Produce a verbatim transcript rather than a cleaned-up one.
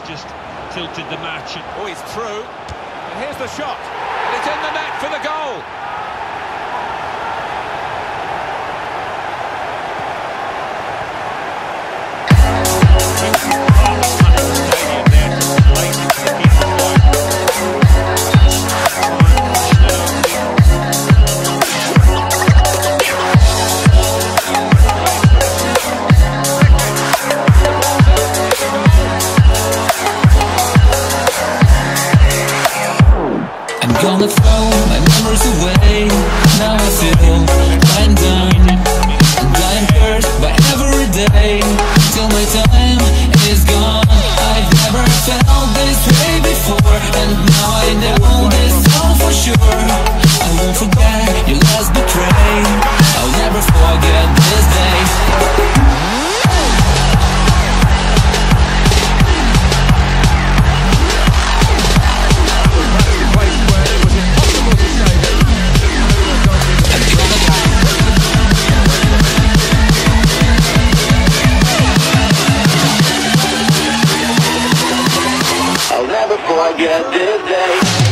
just tilted the match. Oh, he's through. And here's the shot. And it's in the net for the goal. I'm gonna throw my memories away. Now I feel I'm done, and I am cursed by every day till my time is gone. I've never felt this way before, and now I know this all for sure. I won't forget your last betray. I'll never forget this day. I'll never forget this day.